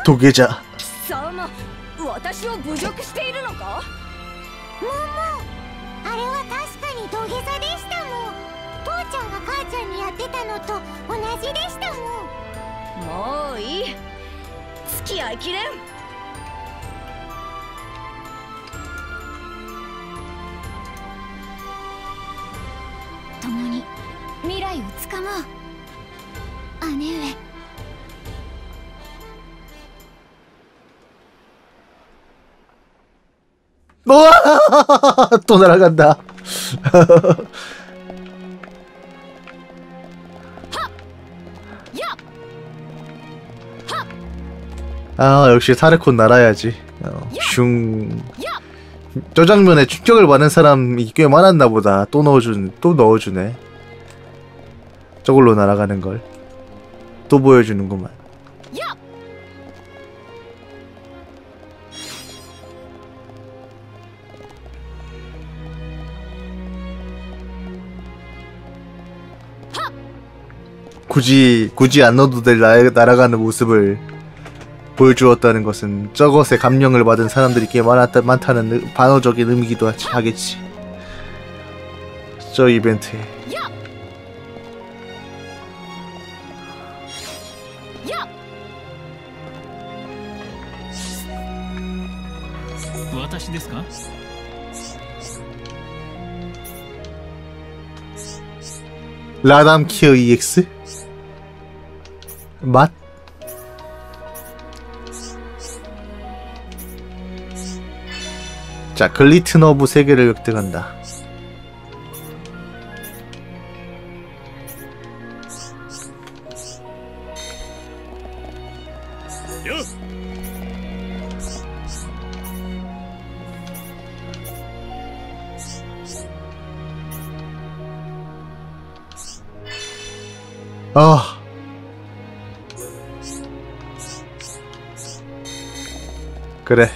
도계자. 貴様、私を侮辱しているのか？ もも、あれは確かに土下座でしたもん。父ちゃんが母ちゃんにやってたのと同じでしたもん。 もういい。付き合いきれん。 共に未来をつかもう。姉上。 우와! 또 날아간다. 아, 역시 타르콘 날아야지. 슝. 저 장면에 충격을 받는 사람이 꽤 많았나 보다. 또 넣어주네. 저걸로 날아가는 걸. 또 보여주는구만. 굳이 안 넣어도 될 날아가는 모습을 보여주었다는 것은 저것에 감명을 받은 사람들이 꽤 많다는 반어적인 의미기도 하겠지. 저 이벤트에. 라담키어 EX? 맛? 자, 글리트너브 3개를 획득한다. 아, 그래.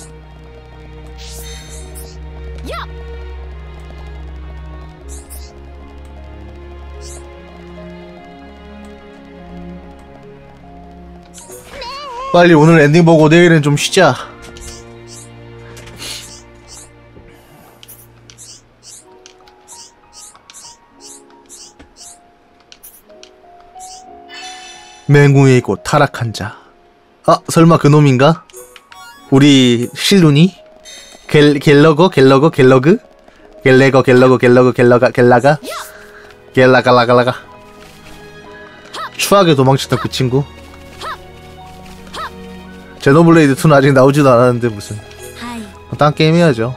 빨리 오늘 엔딩 보고 내일은 좀 쉬자. 맹우의 곳 타락한 자. 아, 설마 그놈인가? 우리 실눈이? 갤러가? 추하게 도망치던 그 친구? 제노블레이드 2는 아직 나오지도 않았는데 무슨 딴 게임 해야죠.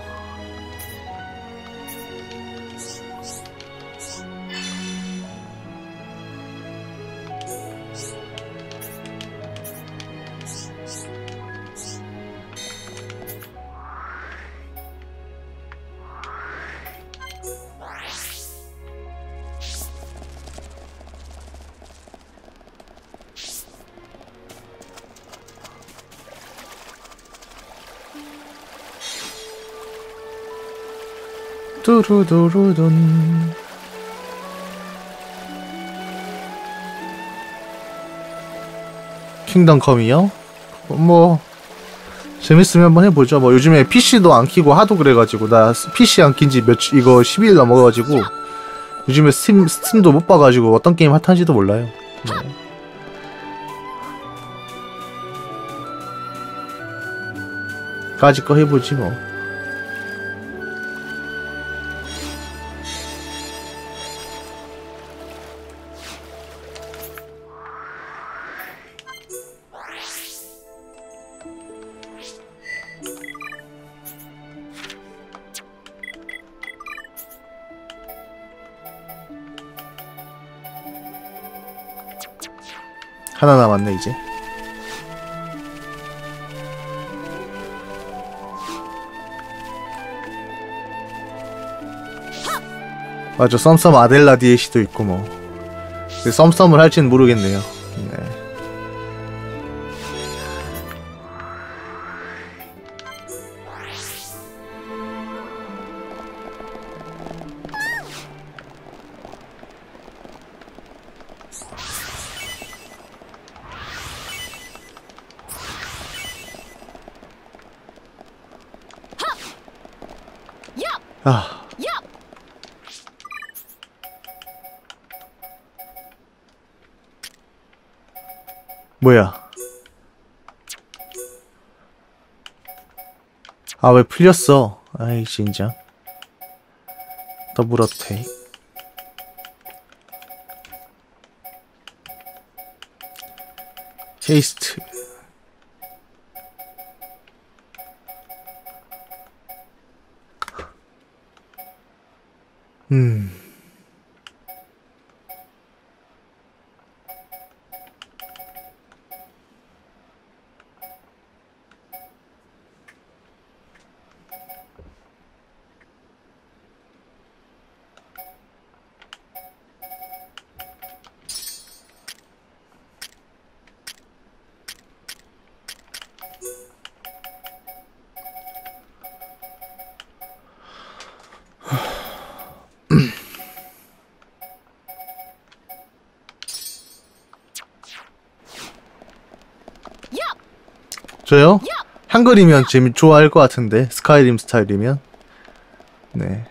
뚜루두루둔. 킹덤컴이요? 뭐 재밌으면 한번 해보죠. 뭐 요즘에 PC도 안 키고 하도 그래가지고 나 PC 안 킨지 이거 10일 넘어가지고 요즘에 스팀도 못 봐가지고 어떤 게임 핫한지도 몰라요. 네. 까짓 거 해보지 뭐. 하나 남았네 이제. 맞아, 썸썸 아델라 DLC도 있고 뭐. 썸썸을 할지는 모르겠네요. 네. 아. 뭐야? 아, 왜 풀렸어? 아이, 진짜. 더블 어택. 헤이스트. 저요? 한글이면 좋아할 것 같은데 스카이림 스타일이면. 네.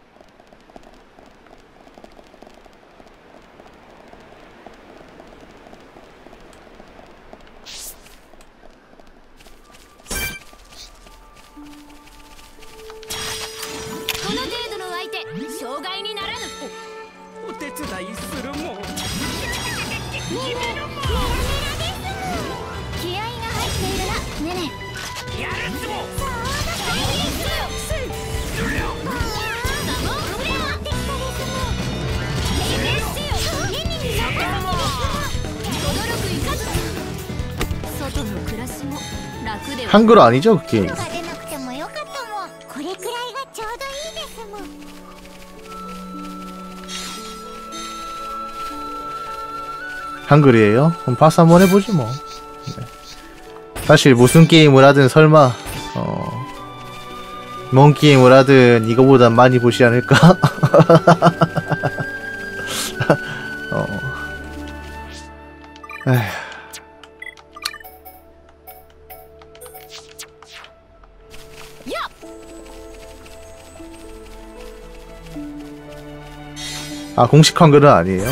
한글 아니죠, 그 게임? 한글이에요? 그럼 파스 한번 해보지 뭐. 네. 사실 무슨 게임을 하든 설마 뭔 게임을 하든 이거보단 많이 보시 않을까? 에휴. 아, 공식 한글은 아니에요?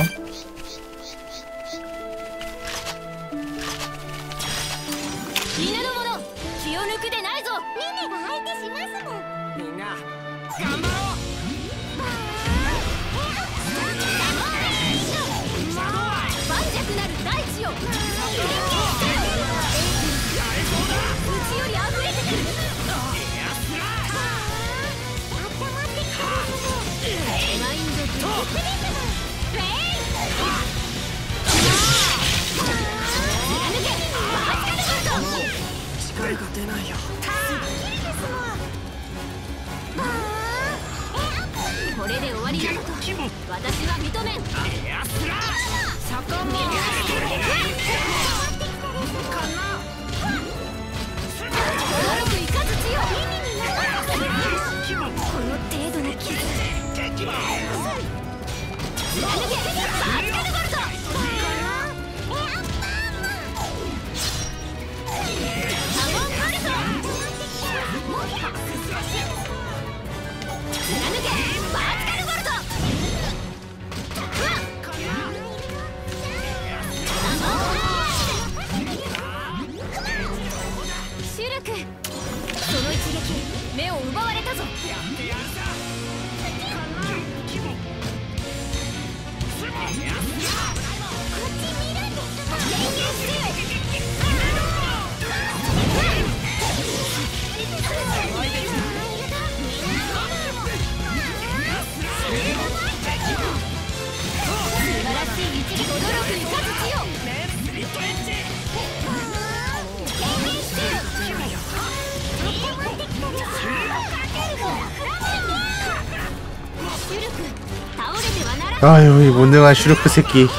아유, 이 무능한 슈르크 새끼.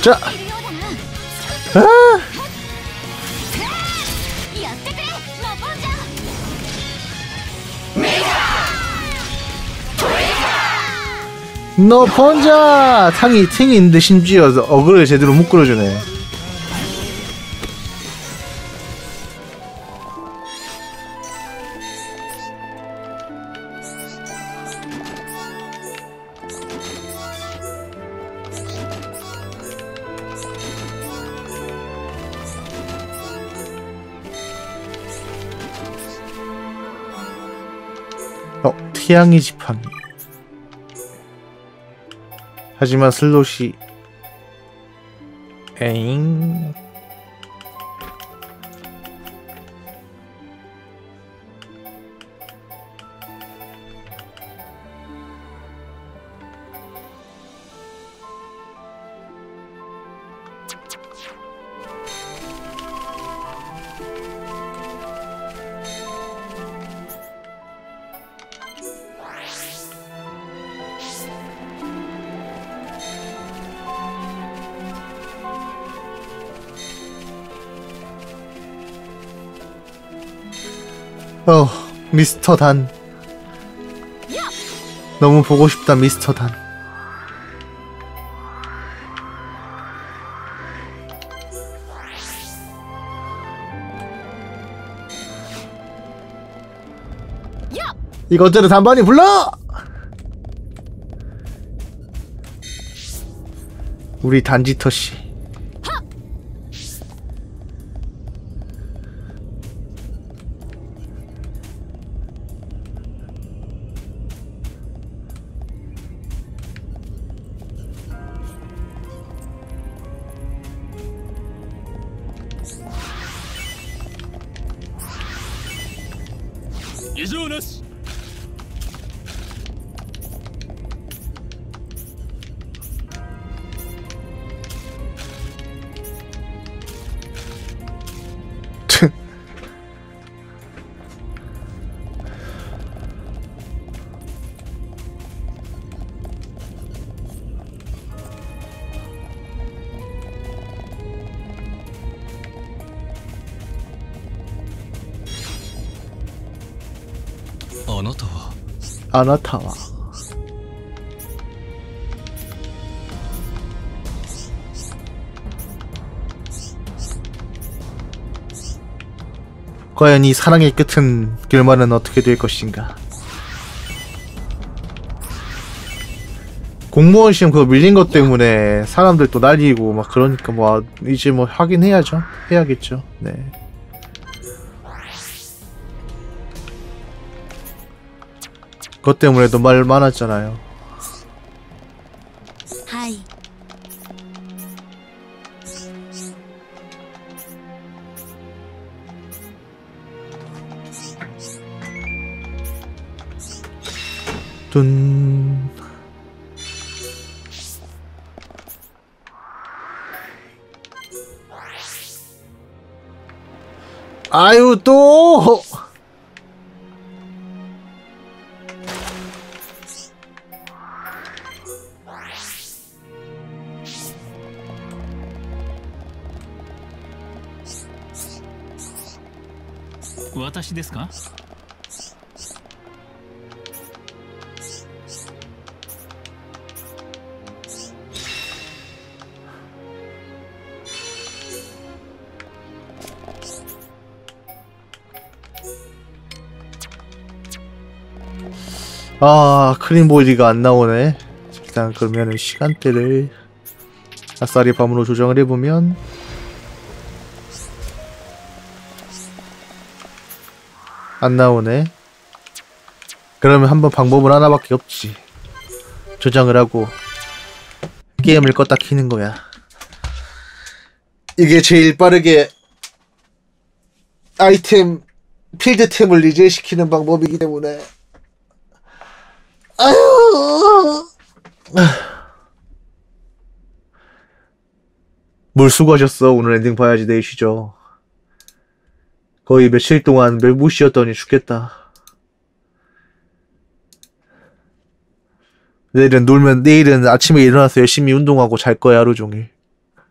자. いるようだな 아! やってくれラポンジャ 너 혼자 탕이 팅인데 심지어 어그를 제대로 못 끌어주네. 태양의 지팡이. 하지만 슬롯이 에잉. 미스터 단. 너무 보고 싶다, 미스터 단. 이것들은 단반이 불러! 우리 단지터씨. 아나타와 과연 이 사랑의 끝은 결말은 어떻게 될 것인가. 공무원 시험 그거 밀린 것 때문에 사람들 또 날리고 막 그러니까 뭐 이제 뭐 하긴 해야죠. 해야겠죠. 네. 그것 때문에도 말 많았잖아요. 하이. 둔. 아유 또. 와타시ですか? 아, 크림보이드가 안 나오네. 일단 그러면은 시간대를 아싸리 밤으로 조정을 해보면 안 나오네. 그러면 한번 방법은 하나밖에 없지. 조정을 하고 게임을 껐다 키는 거야. 이게 제일 빠르게 아이템 필드템을 리제시키는 방법이기 때문에. 아유. 뭘 수고하셨어. 오늘 엔딩 봐야지. 내일 쉬죠. 거의 며칠 동안 못 쉬었더니 죽겠다. 내일은 아침에 일어나서 열심히 운동하고 잘 거야. 하루 종일.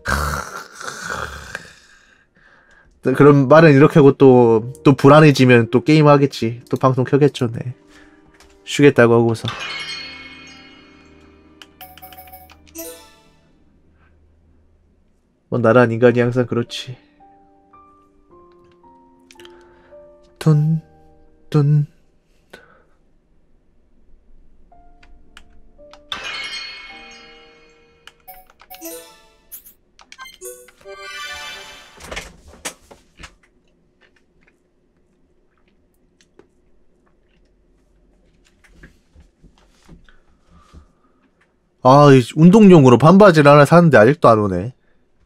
그럼 말은 이렇게 하고 또 불안해지면 또 게임 하겠지. 또 방송 켜겠죠. 네. 쉬겠다고 하고서. 뭐 나란 인간이 항상 그렇지. 돈. 아, 운동용으로 반바지를 하나 샀는데 아직도 안 오네.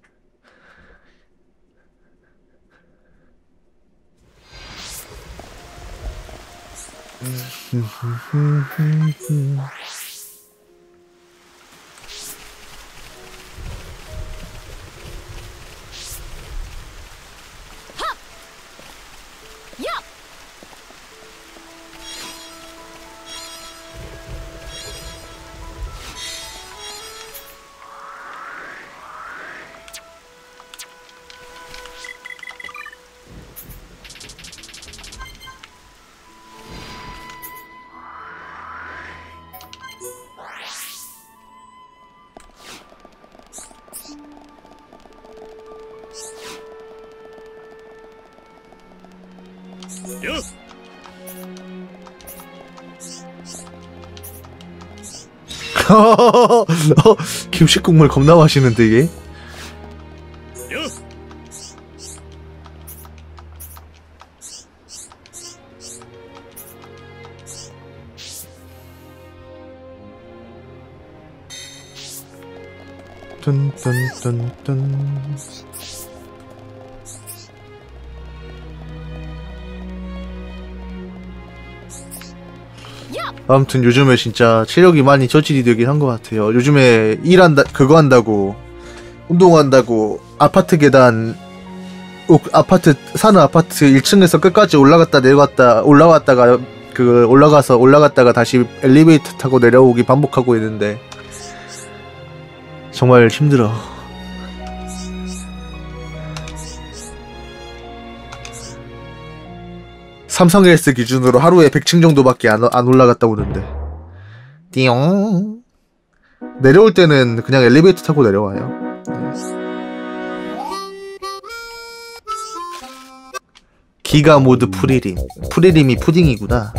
김치 국물 겁나 맛있는데 이게? 뚠뚠뚠뚠. 아무튼 요즘에 진짜 체력이 많이 저질이 되긴 한 것 같아요. 요즘에 일한다, 그거 한다고, 운동한다고, 아파트 계단, 사는 아파트 1층에서 끝까지 올라갔다 내려갔다, 올라갔다가, 올라갔다가 다시 엘리베이터 타고 내려오기 반복하고 있는데, 정말 힘들어. 삼성 헬스 기준으로 하루에 100층 정도밖에 안 올라갔다 오는데. 띠용. 내려올 때는 그냥 엘리베이터 타고 내려와요. 기가 모드 프리림. 프리림이 푸딩이구나.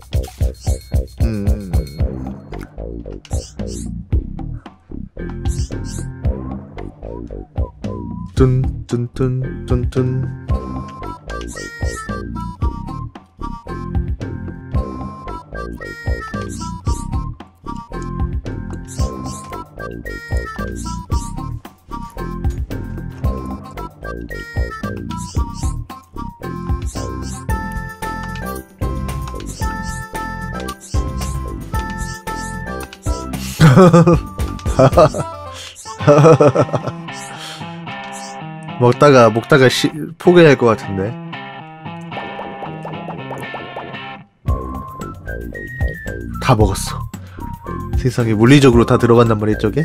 뚠뚠뚠뚠뚠. 먹다가 포기할 것 같은데. 다 먹었어. 세상에 물리적으로 다 들어간단 말이야 저게?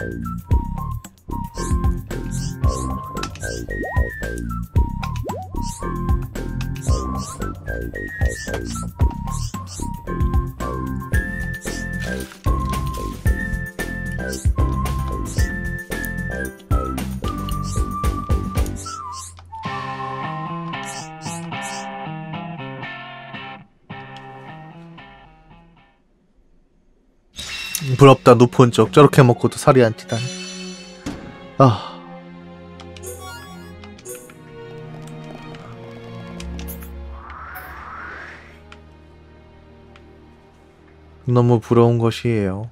부럽다. 높은 쪽 저렇게 먹고도 살이 안 찌다니. 아, 너무 부러운 것이에요.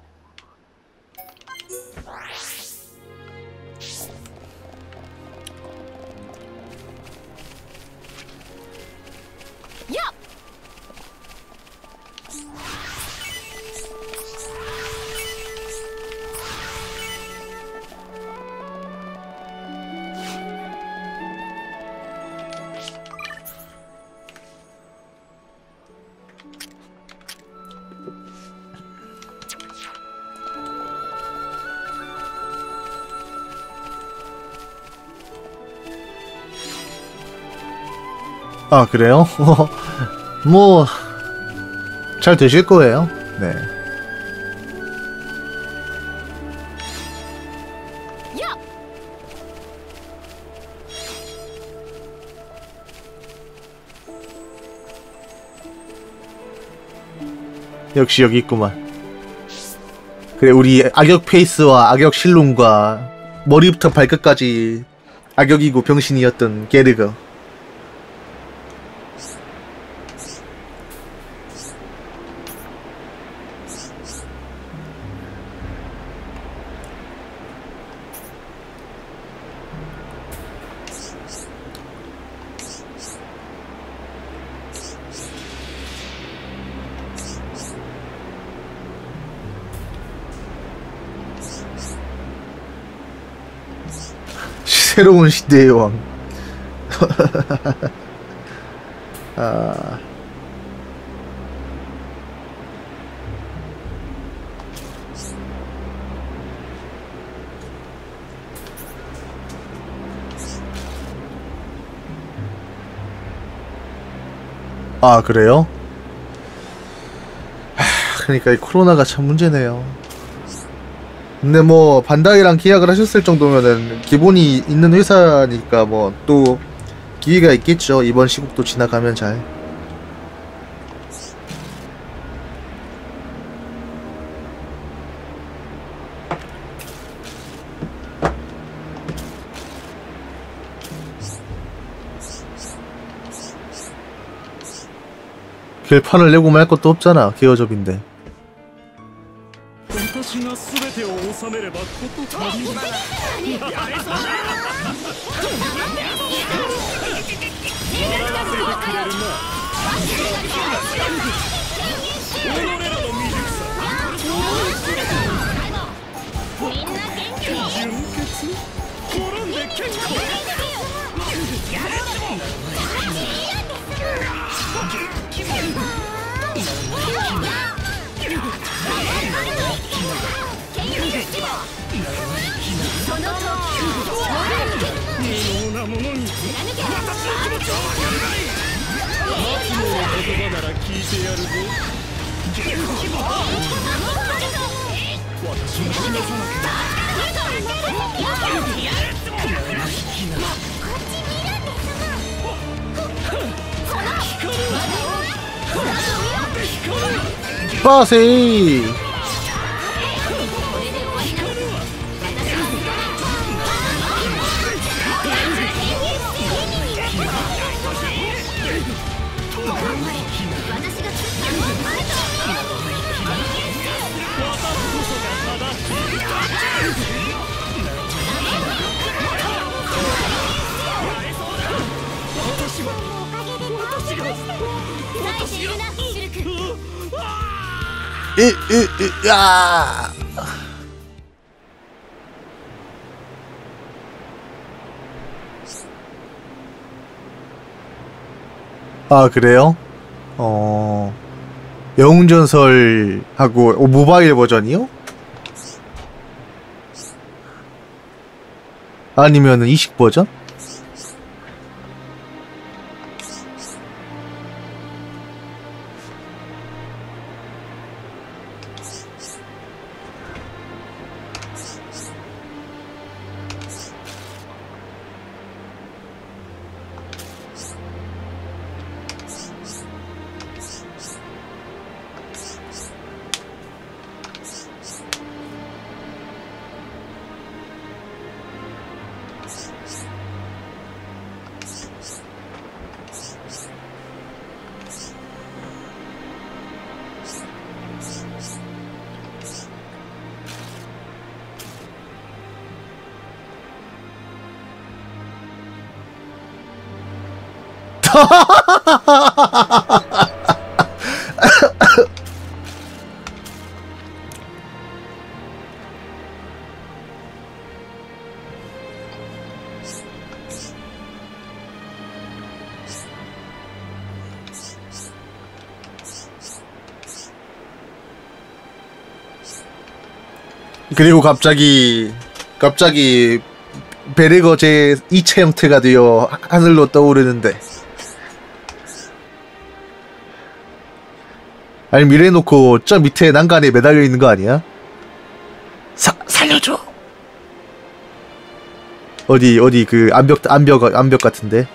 아, 그래요? 뭐 잘 되실 거예요. 네. 역시 여기 있구만. 그래, 우리 악역 페이스와 악역 실론과 머리부터 발끝까지 악역이고 병신이었던 게르거. 새로운 시대의 왕. 아. 아, 그래요? 그러니까 이 코로나가 참 문제네요. 근데 뭐 반다이랑 계약을 하셨을 정도면은 기본이 있는 회사니까 뭐 또 기회가 있겠죠. 이번 시국도 지나가면 잘. 결판을 내고 말 것도 없잖아. 개어접인데. 私が全てを収めれば事足りる。 빠세. 야. 아, 그래요? 영웅전설하고 모바일 버전이요? 아니면은 이식 버전? 그리고 갑자기 베르거 제 2차 형태가 되어 하늘로 떠오르는데 아니 미래 놓고 저 밑에 난간에 매달려 있는 거 아니야? 살려줘. 어디 그 암벽 같은데.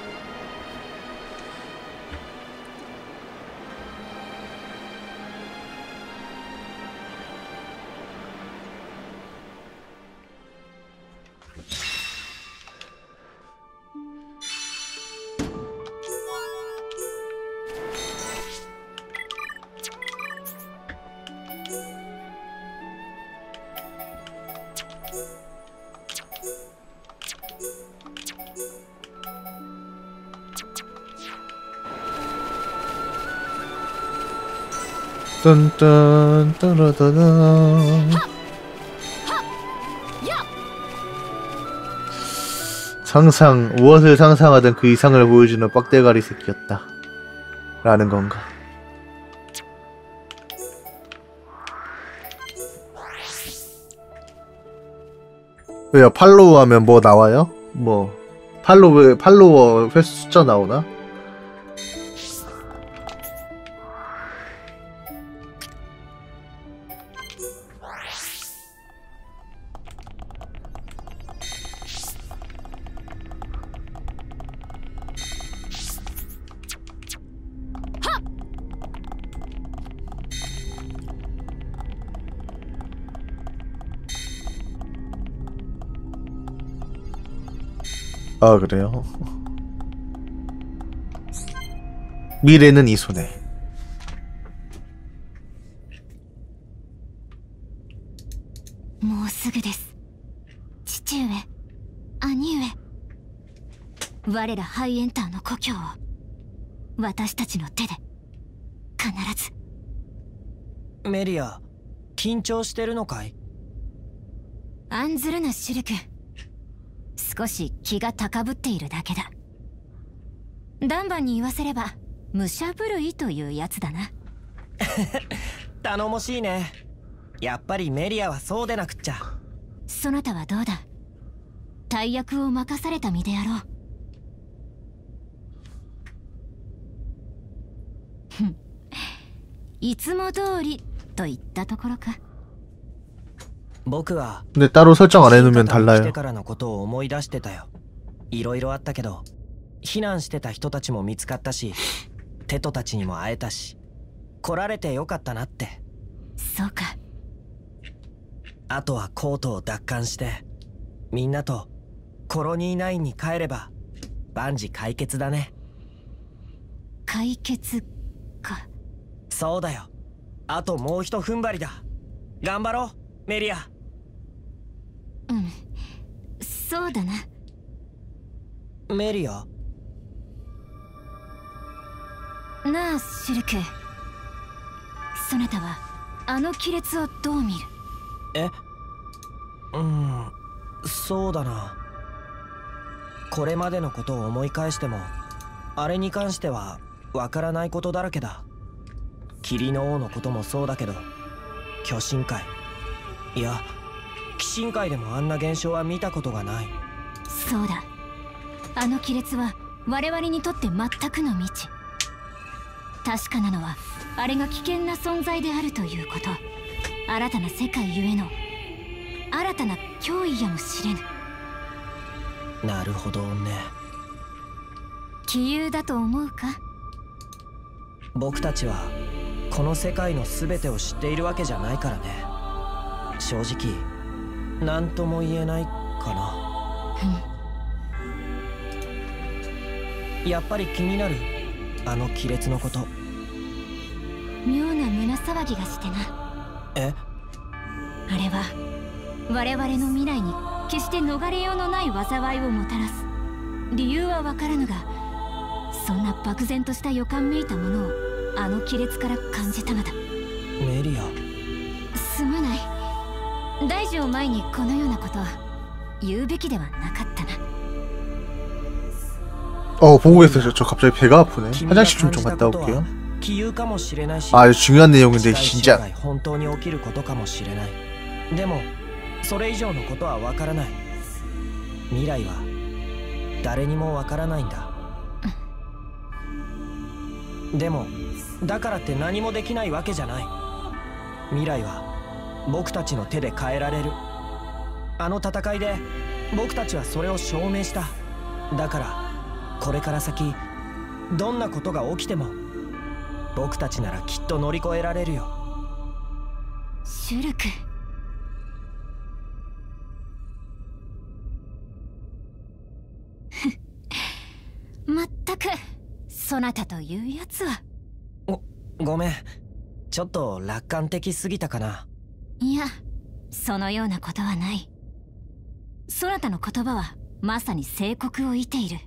딴딴 따라다다. 무엇을 상상하든 그 이상을 보여주는 빡대가리 새끼였다 라는 건가. 왜요? 팔로우 하면 뭐 나와요? 뭐 팔로워 횟수 숫자 나오나? 아 그래요? 미래는 이 손에. もうすぐです。父上、兄上、我らハイエンターの故郷を私たちの手で必ず。 メリア、緊張してるのかい？ 案ずるなシルク。少し気が高ぶっているだけだ。ダンバンに言わせれば武者震いというやつだな。 頼もしいね。やっぱりメリアはそうでなくっちゃ。 そなたはどうだ？大役を任された身であろう。いつも通りといったところか。 僕は 근데 따로 설정 안 해놓으면 달라요. してからのことを思い出してたよ。いろいろあったけど、避難してた人たちも見つかったし、テトたちにも会えたし、来られてよかったなって。 そうか。 あとはコートを奪還して、みんなとコロニー9に帰れば万事解決だね。 解決か。 そうだよ。あともうひと踏ん張りだ。頑張ろう、メリア。 うん、そうだな。 メリア？ なあシルク、そなたはあの亀裂をどう見る？ そうだな。これまでのことを思い返してもあれに関してはわからないことだらけだ。霧の王のこともそうだけど、巨神界、いや鬼神界でもあんな現象は見たことがない。 そうだ、あの亀裂は我々にとって全くの未知。確かなのはあれが危険な存在であるということ。新たな世界ゆえの新たな脅威やもしれぬ。 なるほどね。 杞憂だと思うか？ 僕たちはこの世界の全てを知っているわけじゃないからね。正直何とも言えないかな。やっぱり気になる、あの亀裂のこと。 妙な胸騒ぎがしてな。あれは我々の未来に決して逃れようのない災いをもたらす。理由はわからぬが、そんな漠然とした予感めいたものをあの亀裂から感じたのだ。 メリア、 すまない。大事を前にこのようなことは言うべきではなかったな。 보고 있어요. 저 갑자기 배가 아프네. 화장실 좀 갔다 올게요. 아, 중요한 내용인데 진짜. 本当に起きることかもしれない。でもそれ以上のことはわからない。未来は誰にもわからないんだ。でもだからって何もできないわけじゃない。未来は僕たちの手で変えられる。あの戦いで僕たちはそれを証明した。だからこれから先どんなことが起きても僕たちならきっと乗り越えられるよ。 シュルク。まったくそなたというやつは。 ごめん、ちょっと楽観的すぎたかな。 いや、そのようなことはない。そなたの言葉はまさに正国を射ている。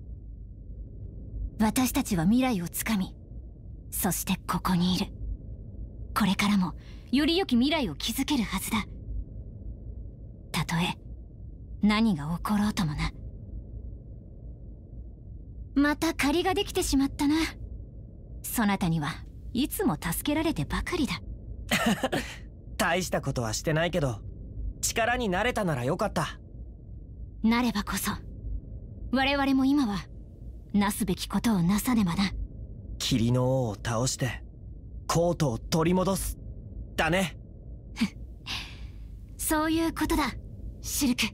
私たちは未来をつかみ、そしてここにいる。これからもより良き未来を築けるはずだ。たとえ何が起ころうともな。また借りができてしまったな。そなたにはいつも助けられてばかりだ。 大したことはしてないけど力になれたならよかった。 なればこそ我々も今はなすべきことをなさねばな。 霧の王を倒してコートを取り戻すだね。 そういうことだ、シルク。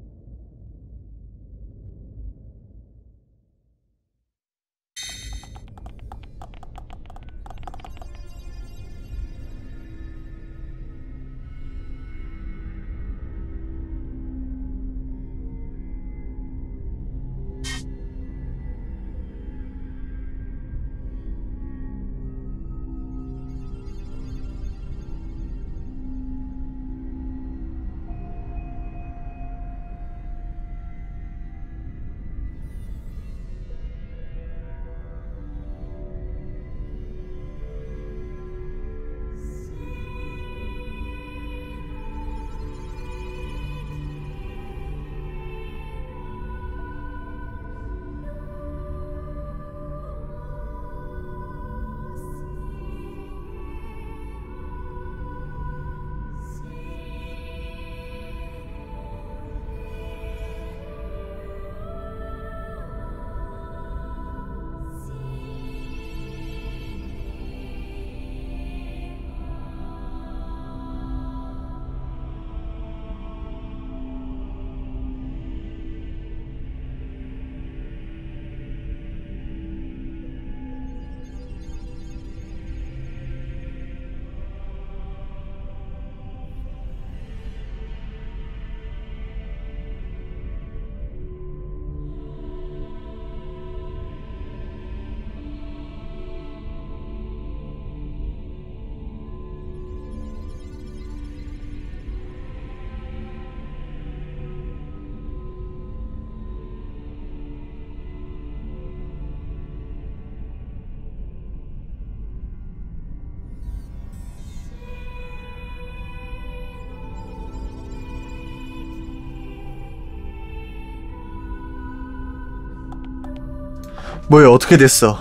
뭐야, 어떻게 됐어?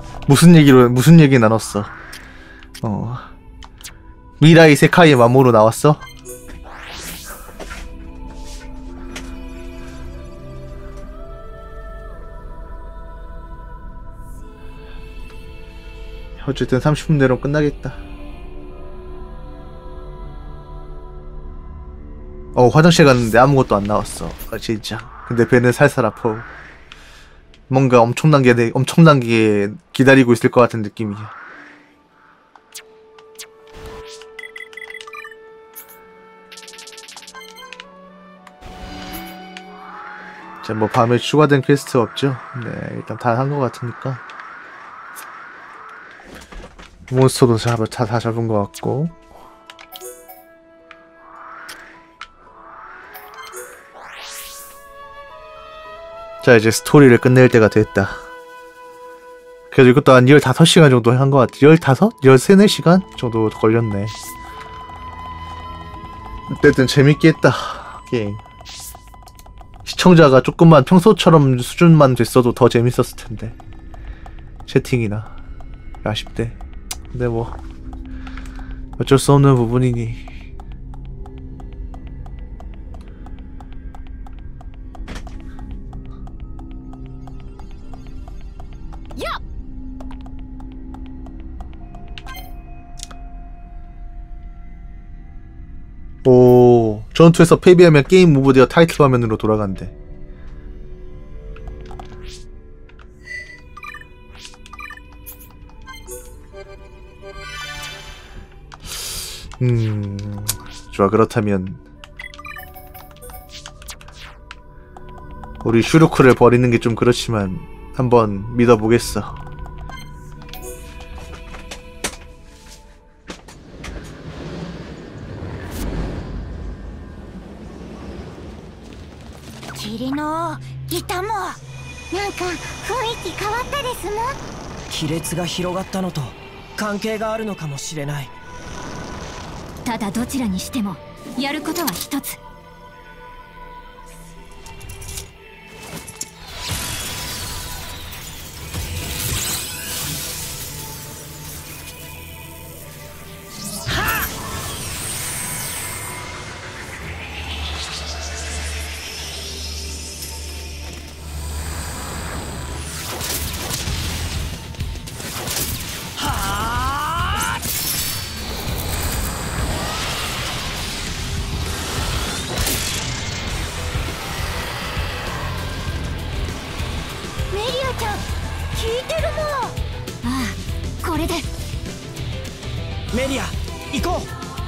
무슨 얘기 나눴어? 미라이 세카이의 마모로 나왔어? 어쨌든 30분 내로 끝나겠다. 화장실 갔는데 아무것도 안 나왔어. 진짜. 근데 배는 살살 아파. 뭔가 엄청난 게 기다리고 있을 것 같은 느낌이야. 자, 뭐 밤에 추가된 퀘스트 없죠? 네, 일단 다 한 것 같으니까. 몬스터도 다 잡은 것 같고. 자, 이제 스토리를 끝낼 때가 됐다. 그래도 이것도 한 15시간 정도 한 것 같아. 15? 13, 14시간 정도 걸렸네. 어쨌든 재밌게 했다, 게임. 시청자가 조금만 평소처럼 수준만 됐어도 더 재밌었을 텐데. 채팅이나. 아쉽대. 근데 뭐 어쩔 수 없는 부분이니. 전투에서 패배하면 게임 오버되어 타이틀 화면으로 돌아간대. 좋아. 그렇다면 우리 슈루크를 버리는 게 좀 그렇지만 한번 믿어보겠어. 霧のいたもなんか雰囲気変わったですもん。 亀裂が広がったのと関係があるのかもしれない。 ただどちらにしてもやることは一つ。 メリア、行こ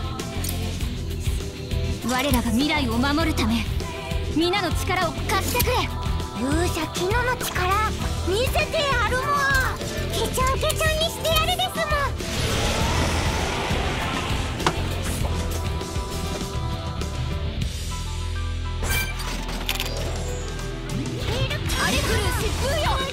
う。我らが未来を守るため皆の力を貸してくれ。勇者キノの力見せてやるもん。ケチャンケチャンにしてやるですもん。あれ来る疾風よ。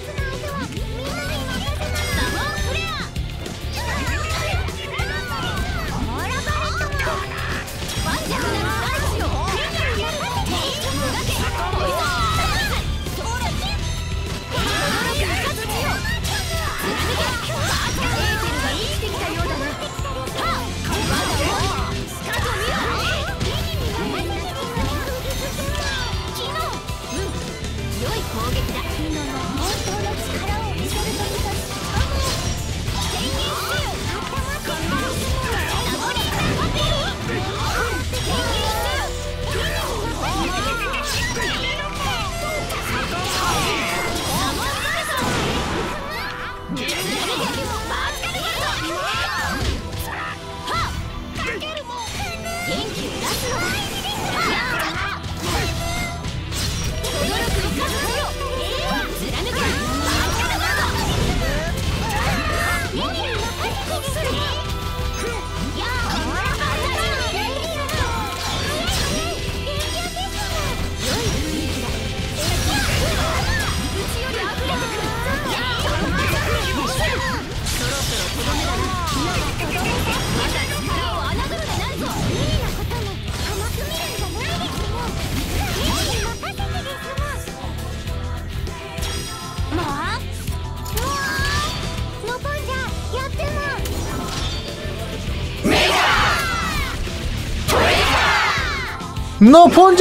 너 혼자!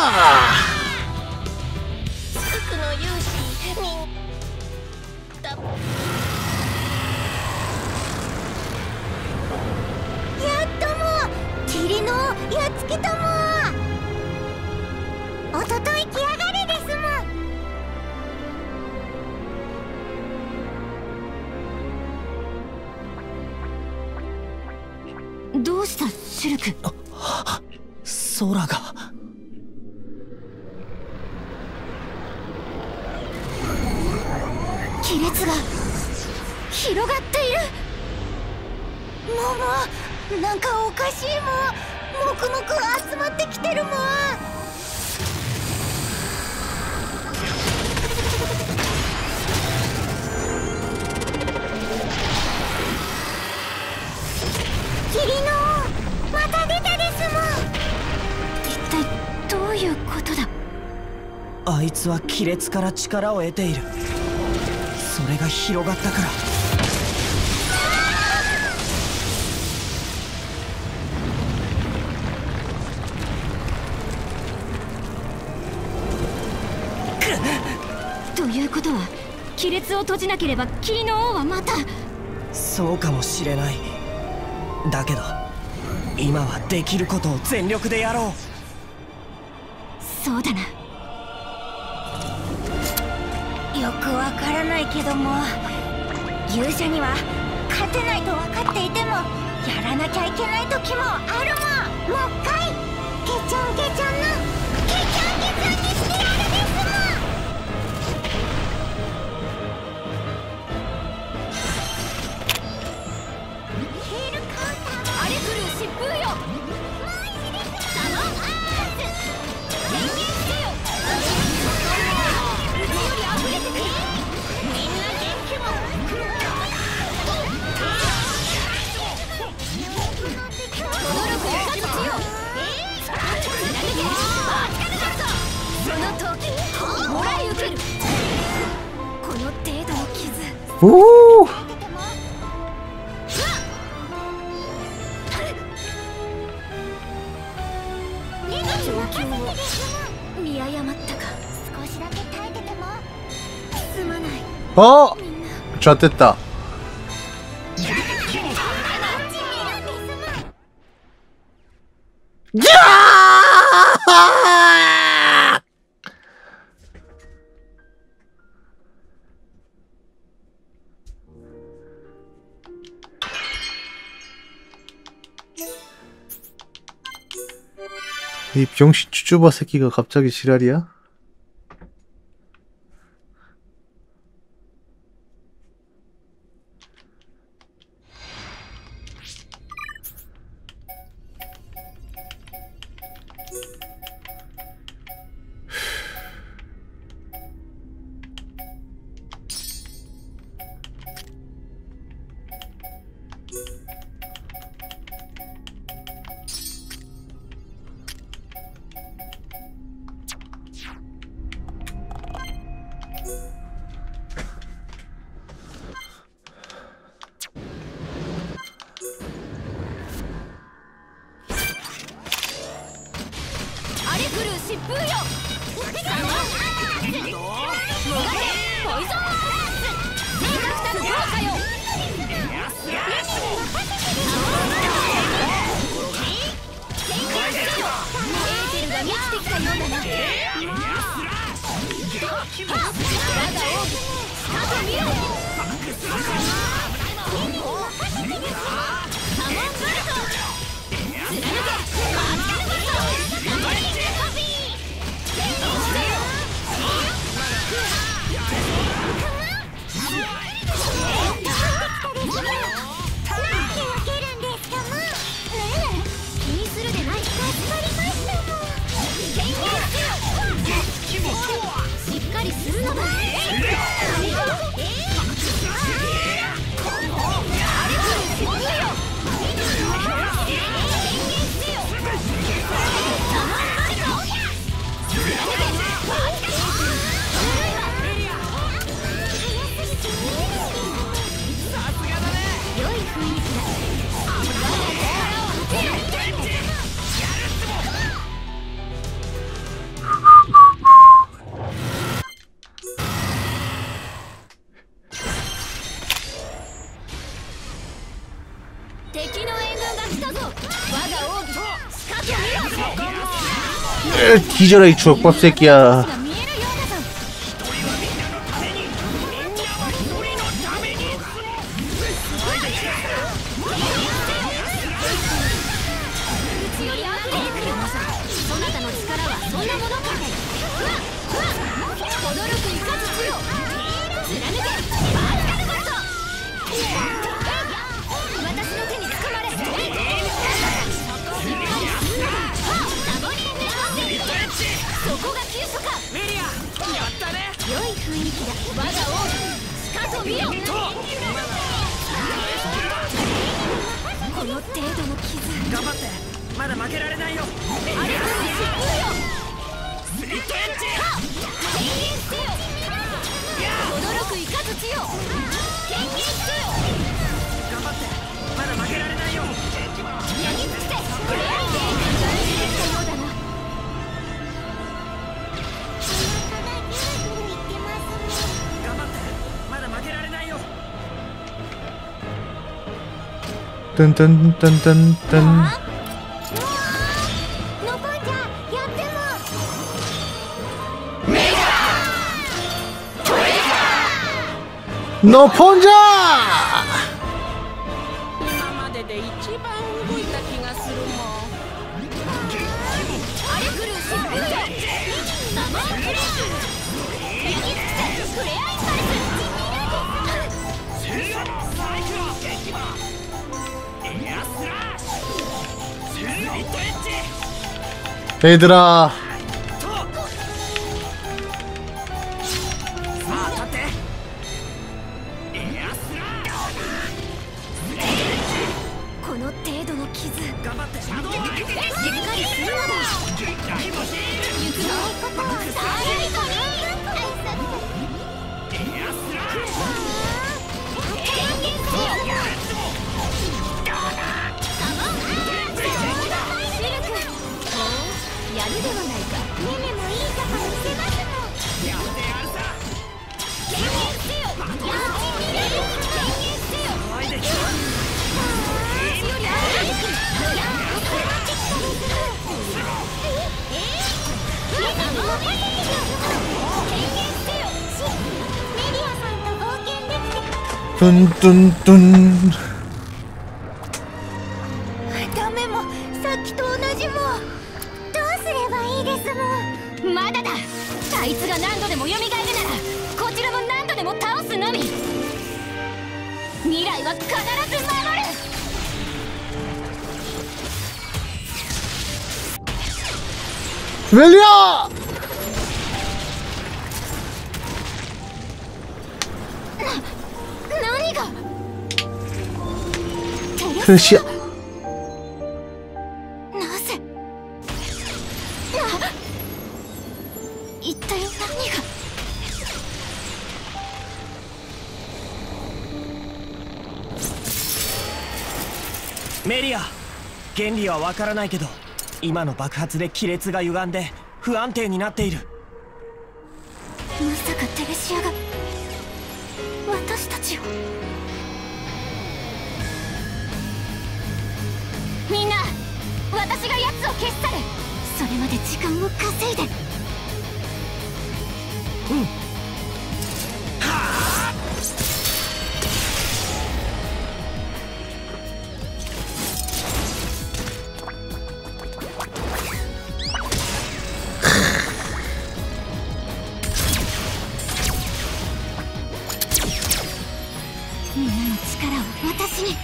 どうしたシュルク。 空が亀裂が広がっている。もうなんかおかしいもん。もくもく集まってきてるもん。霧のまた出たですもん。一体どういうことだ。 あいつは亀裂から力を得ている。それが広がったから。 ということは亀裂を閉じなければ霧の王はまた。 そうかもしれない。だけど今はできることを全力でやろう。 そうだな。よくわからないけども、勇者には勝てないと分かっていてもやらなきゃいけない時もあるもん。もう一回ケチョンケチョンのケチョンケチョンにしてやるですもん。ヒールカウンター荒れ狂う疾風よ。サモンアーツ宣言してよ。うちより溢れてくれ。みんな元気も驚くよかとよ。その時もらい受ける。この程度の傷。 おお。 状況を見誤ったか。少しだけ耐えててもすまない。 あ、ちゃってった。ギャー이 병신 쭈쭈바 새끼가 갑자기 지랄이야? 뒤져라 이 주먹밥 새끼야. 뜬뜬뜬뜬뜬. 너 혼자! 今までで一番動いた気がするもん。 あれ来るしぶれ生クレアユニクセフレアインパルス 얘들아. この程度の傷頑張ってしっかりするのだ行くぞことは最後にやるではないか。メメもいいとこ見せますの。やってやるさ。経験せよ。やってみれる。経験せよ。おいできた。私よりあるべき。やっとこれは結果です。メメに任せてよ。経験せよ。メリアさんと冒険できて。 뚠뚠뚠 ダメもさっきと同じも。どうすればいいですもん。まだだ。あいつが何度でも蘇るならこちらも何度でも倒すのみ。未来は必ず守る。 멜리아! 何がテレシア。 なぜ一体何が。 メリア、原理はわからないけど今の爆発で亀裂が歪んで不安定になっている。 まさかテレシアが私たちを。みんな私が奴を消し去る。それまで時間を稼いで。みんなの力を私に。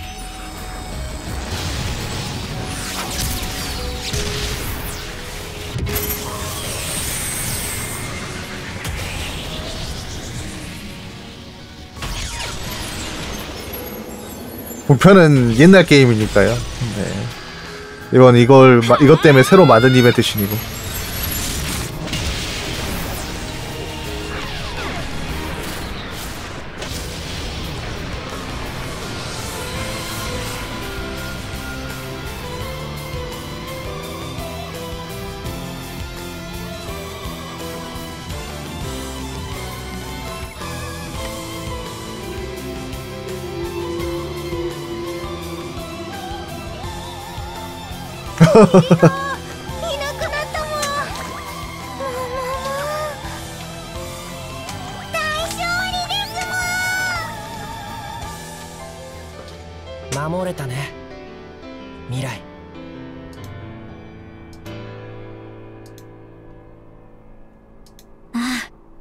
본편은 옛날 게임이니까요. 네. 이번 이것 때문에 새로 만든 이벤트신이고. いなくなったもん。大勝利ですもん。 守れたね、未来。 ああ。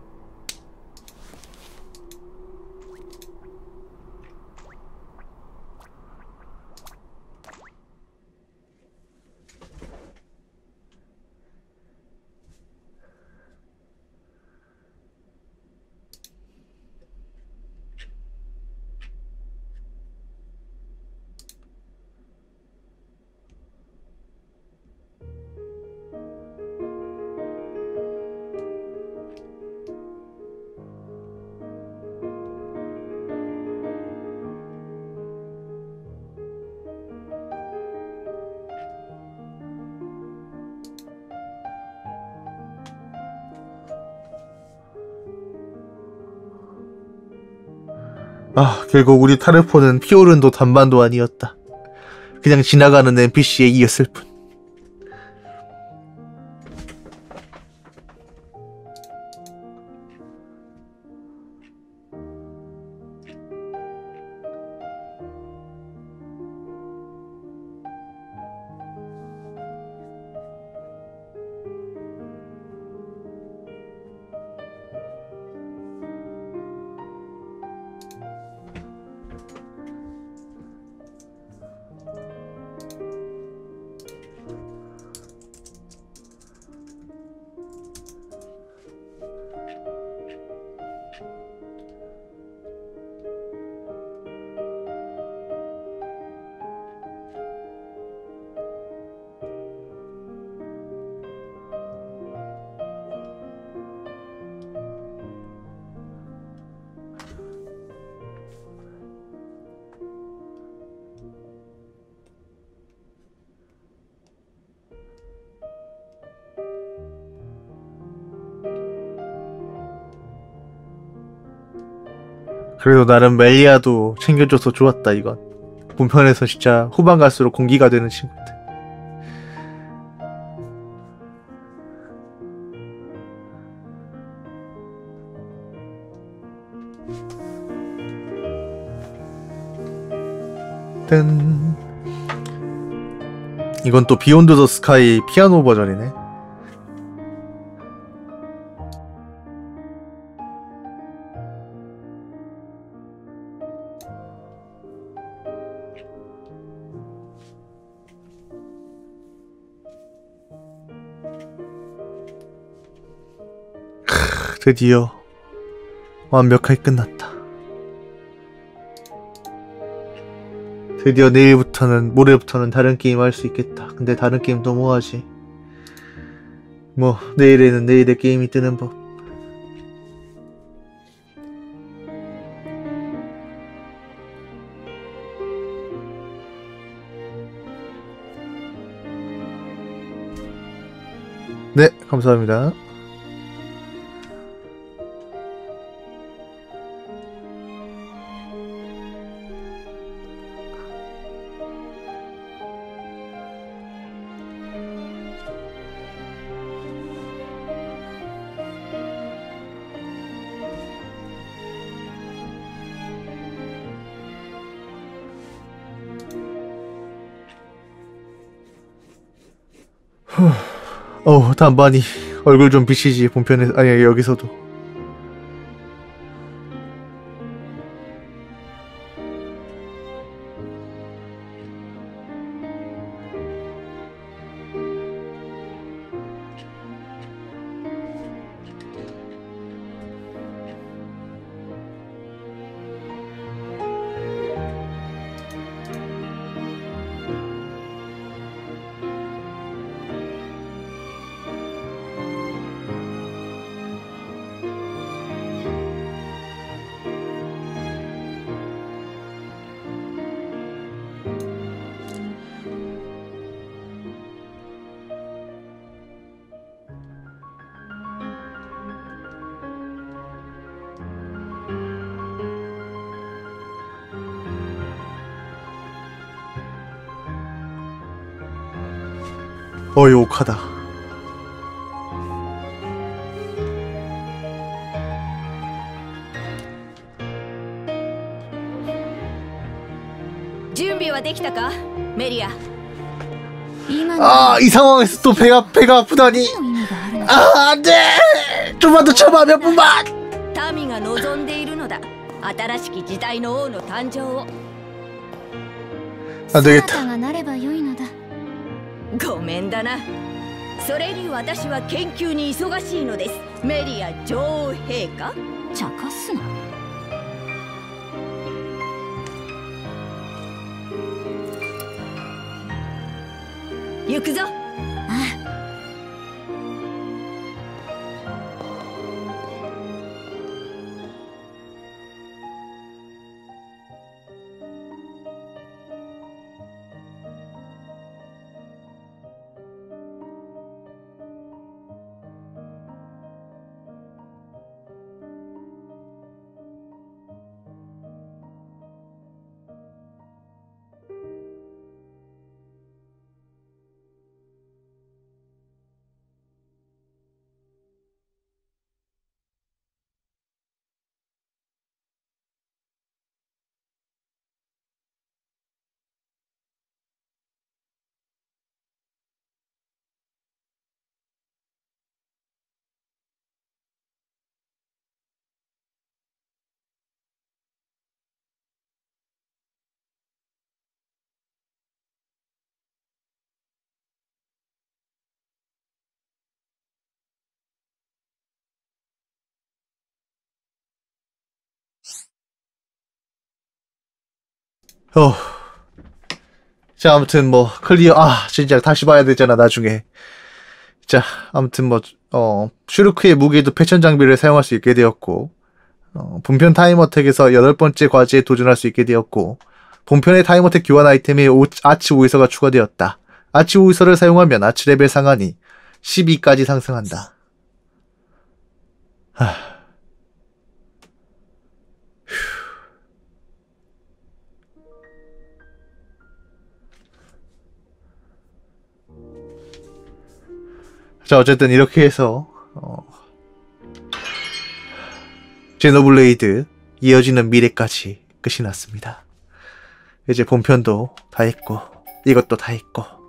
아, 결국 우리 타르포는 피오른도 단반도 아니었다. 그냥 지나가는 NPC에 이었을 뿐. 그래도 나름 멜리아도 챙겨줘서 좋았다 이건. 본편에서 진짜 후반 갈수록 공기가 되는 친구인데. 뜬. 이건 또 비욘드 더 스카이 피아노 버전이네. 드디어 완벽하게 끝났다. 드디어 내일부터는, 모레부터는 다른 게임 할 수 있겠다. 근데 다른 게임 또 뭐 하지? 뭐 내일에는 내일의 게임이 뜨는 법. 네, 감사합니다. 단반이 얼굴 좀 비치지. 본편에 아니 여기서도. 욕하다. 준비はできたかメリア。 이 상황에서 또 배가 아프다니. 안돼. 좀만 더 참아. 몇 분만. 民が望んでいるのだ。新しき時代の王の誕生を。 안 되겠다. 姿がなれば良いのだ。 ごめんだな。それに私は研究に忙しいのです。メリア女王陛下。 茶化すな。 行くぞ。 자, 아무튼 뭐 클리어. 진짜 다시 봐야 되잖아 나중에. 자, 아무튼 뭐 슈르크의 무기에도 패션 장비를 사용할 수 있게 되었고, 본편 타임어택에서 8번째 과제에 도전할 수 있게 되었고, 본편의 타임어택 교환 아이템에 아치 오이서가 추가되었다. 아치 오이서를 사용하면 아치 레벨 상한이 12까지 상승한다. 자, 어쨌든 이렇게 해서 제노블레이드 이어지는 미래까지 끝이 났습니다. 이제 본편도 다 했고 이것도 다 했고